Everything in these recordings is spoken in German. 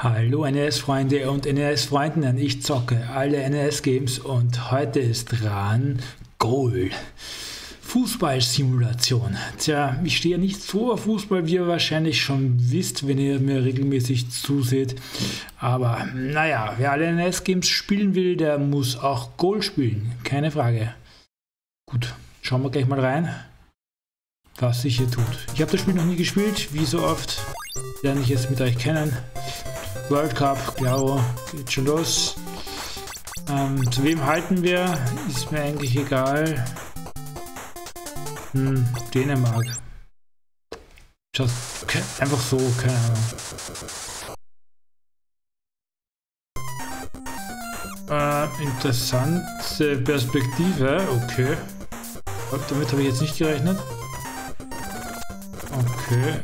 Hallo NES-Freunde und NES-Freundinnen, ich zocke alle NES-Games und heute ist dran Goal. Fußballsimulation. Tja, ich stehe nicht so auf Fußball, wie ihr wahrscheinlich schon wisst, wenn ihr mir regelmäßig zuseht. Aber naja, wer alle NES-Games spielen will, der muss auch Goal spielen. Keine Frage. Gut, schauen wir gleich mal rein, was sich hier tut. Ich habe das Spiel noch nie gespielt, wie so oft lerne ich es mit euch kennen. World Cup, Claro, geht schon los. Zu wem halten wir? Ist mir eigentlich egal. Dänemark. Just, okay, einfach so, keine Ahnung. Interessante Perspektive, okay. Damit habe ich jetzt nicht gerechnet. Okay.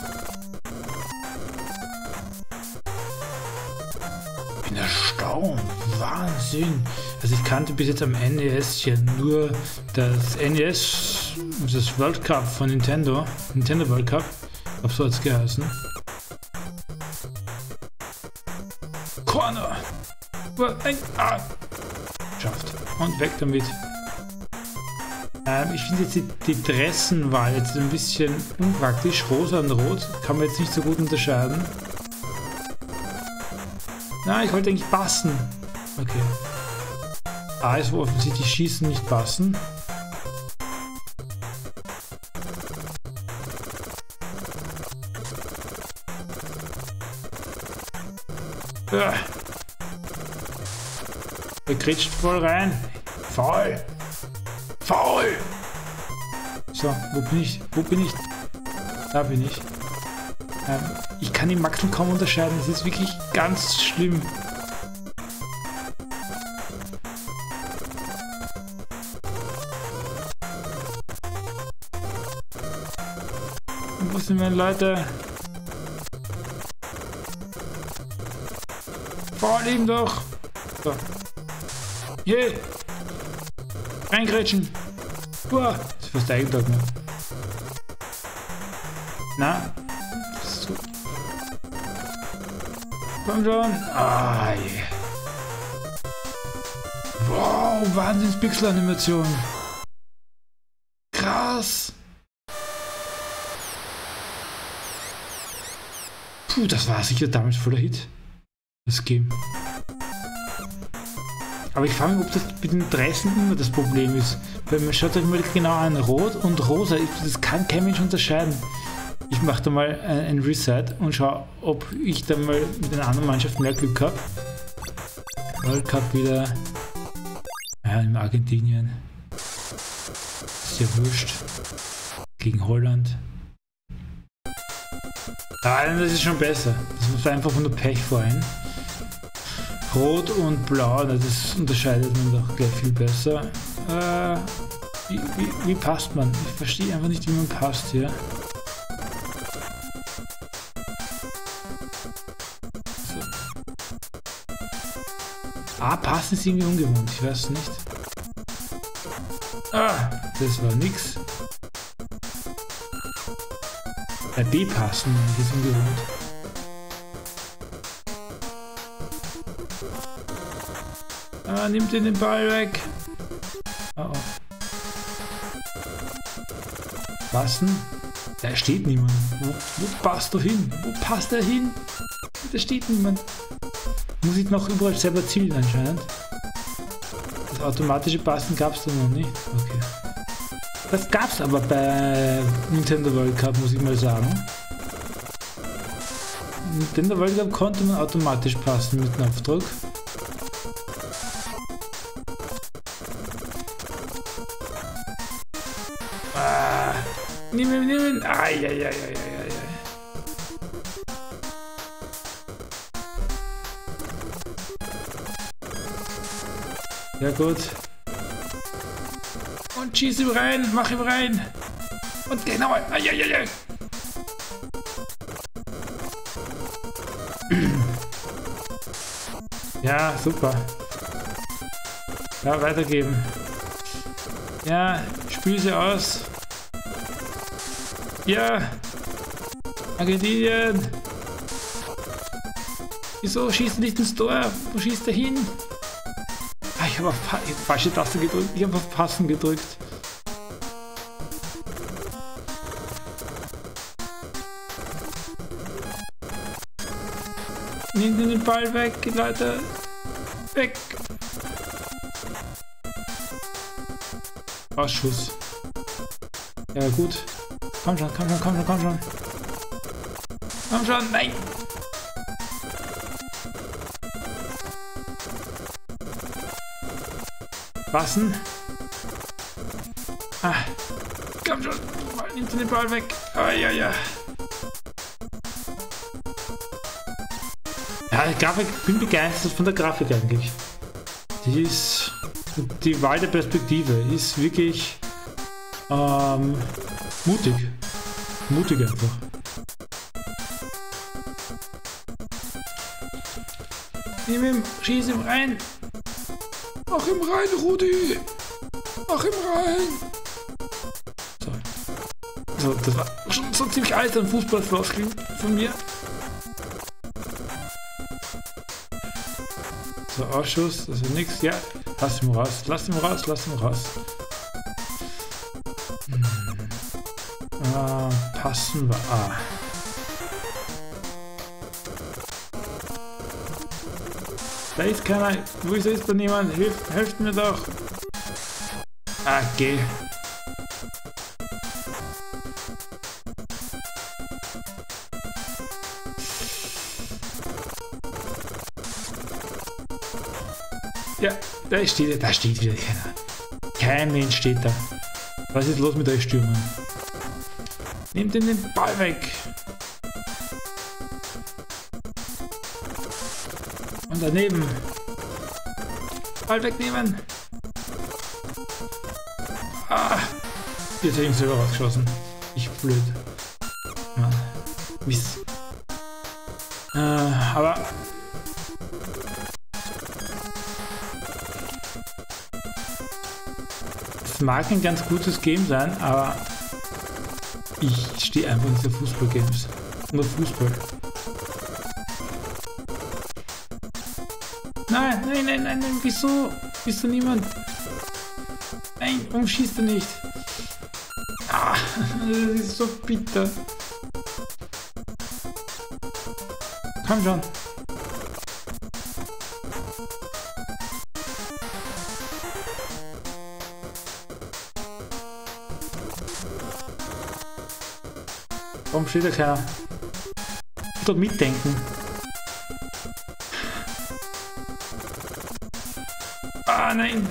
Ich bin erstaunt. Wahnsinn. Also ich kannte bis jetzt am NES ja nur das NES, das World Cup von Nintendo World Cup. Auf so hat es geheißen. Corner! Schafft. Und weg damit. Ich finde jetzt die Dressenwahl jetzt ein bisschen unpraktisch. Rosa und Rot kann man jetzt nicht so gut unterscheiden. Na, ich wollte eigentlich passen. Okay. Ist wo offensichtlich Schießen nicht passen. Er kretscht voll rein. Faul! Faul! So, wo bin ich? Wo bin ich? Da bin ich. Ich kann die Maxel kaum unterscheiden. Das ist wirklich ganz schlimm. Wo sind meine Leute? Faul ihm doch! So. Hey! Reingrätschen! Uah! Das ist fast Eigentor, ne? Na? So. Komm schon! Ah, yeah. Wow! Wahnsinns-Pixel-Animation! Krass! Puh, das war sicher damals voller Hit. Das Game. Aber ich frage mich, ob das mit den Dressen immer das Problem ist. Weil man schaut euch mal genau an, Rot und Rosa, das kann kein Mensch unterscheiden. Ich mache da mal ein Reset und schaue, ob ich dann mal mit einer anderen Mannschaft mehr Glück habe. World Cup wieder. Ja, in Argentinien. Ist ja wurscht. Gegen Holland. Das ist schon besser. Das muss einfach von der Pech vorhin. Rot und Blau, das unterscheidet man doch gleich viel besser. Wie passt man? Ich verstehe einfach nicht, wie man passt hier. So. Passen ist irgendwie ungewohnt, ich weiß nicht. Das war nix. Bei B passen ist ungewohnt. Nimmt den Ball weg. Oh. Passen? Da steht niemand. Wo passt du hin? Wo passt er hin? Da steht niemand. Muss ich noch überall selber zielen anscheinend. Das automatische Passen gab es da noch nicht. Okay. Das gab es aber bei Nintendo World Cup, muss ich mal sagen. Nintendo World Cup konnte man automatisch passen mit Knopfdruck. Nimm ihn. Ai. Ja gut. Und schieß ihm rein, mach ihm rein. Und genau. Ai. Ja, super. Ja, weitergeben. Ja, spiel sie aus. Ja! Argentinien! Wieso schießt er nicht ins Tor? Wo schießt er hin? Ah, ich habe auf falsche Taste gedrückt. Ich habe auf Passen gedrückt. Nehmt den Ball weg, Leute. Weg. Ausschuss. Ja gut. Komm schon, komm schon, komm schon, komm schon. Komm schon, nein. Passen. Ah. Komm schon. Nimm den Ball weg. Ah, ja, ja. Ja, die Grafik, ich bin begeistert von der Grafik eigentlich. Die Wahl der Perspektive ist wirklich mutig. Mutig einfach. Nimm ihn, schieß ihm rein. Mach ihm rein, Rudi. Mach ihm rein. So, das war schon so ziemlich alles an Fußballfloskeln von mir. So, Ausschuss, das ist nichts. Ja, lass ihn raus, lass ihn raus, lass ihn raus. Passen wir. Da ist keiner. Wieso ist da niemand? Helft mir doch. Okay. Ja, da steht wieder keiner. Kein Mensch steht da. Was ist los mit euch Stürmern? Nehmt den Ball weg. Und daneben. Ball wegnehmen. Ah. Jetzt hätte ich ihn selber rausgeschossen. Ich blöd. Mann. Mist. Aber... Es mag ein ganz gutes Game sein, aber... Ich stehe einfach in diese Fußball-Games. Nur Fußball. Nein, nein, nein, nein, nein, wieso? Bist du niemand? Nein, warum schießt du nicht? Ah, das ist so bitter. Komm schon. Warum steht da keiner? Ich will mitdenken. Ah, nein!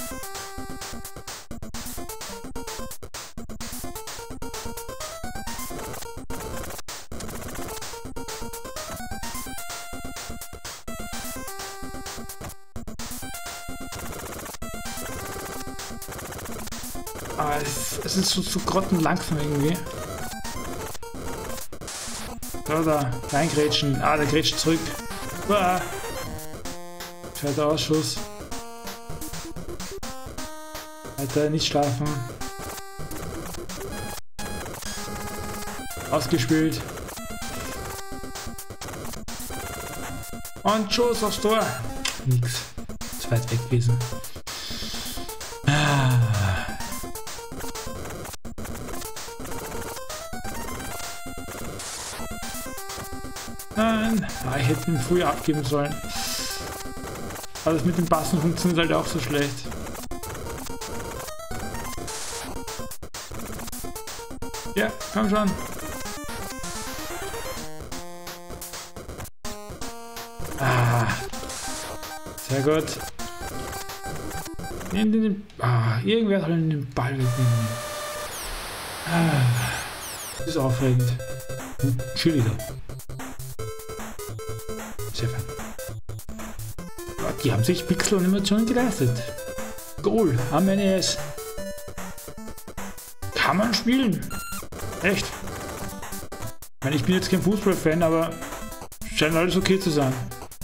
Ah, es ist so grottenlangsam irgendwie. Da, reingrätschen. Ah, der grätscht zurück. Ah. Zweiter Ausschuss. Alter, nicht schlafen. Ausgespielt. Und Schuss aufs Tor. Nix. Zu weit weg gewesen. Nein, ich hätte ihn früher abgeben sollen. Aber das mit dem Passen funktioniert halt auch so schlecht. Ja, komm schon. Ah, sehr gut. Nimm den. Ah, irgendwer soll den Ball wegnehmen. Ah, das ist aufregend. Cheerleader. Sehr fein. Die haben sich Pixel und Animationen geleistet. Goal, am NES. Kann man spielen. Echt. Ich meine, ich bin jetzt kein Fußballfan, aber scheint alles okay zu sein.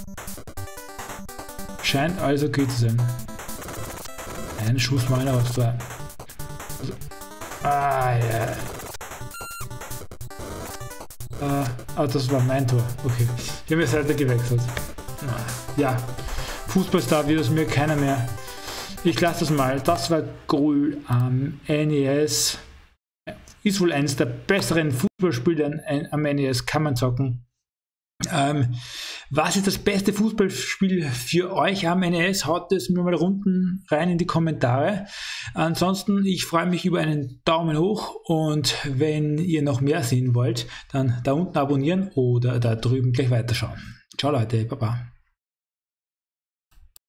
Scheint alles okay zu sein. Ein Schuss meiner aus da. Ah, ja. Ah, das war mein Tor. Okay. Ich habe mir Seite gewechselt. Ja, Fußballstar wird es mir keiner mehr. Ich lasse das mal. Das war Goal am NES. Ist wohl eines der besseren Fußballspiele am NES, kann man zocken. Was ist das beste Fußballspiel für euch am NES? Haut es mir mal unten rein in die Kommentare. Ansonsten, ich freue mich über einen Daumen hoch und wenn ihr noch mehr sehen wollt, dann da unten abonnieren oder da drüben gleich weiterschauen. Ciao Leute, Baba.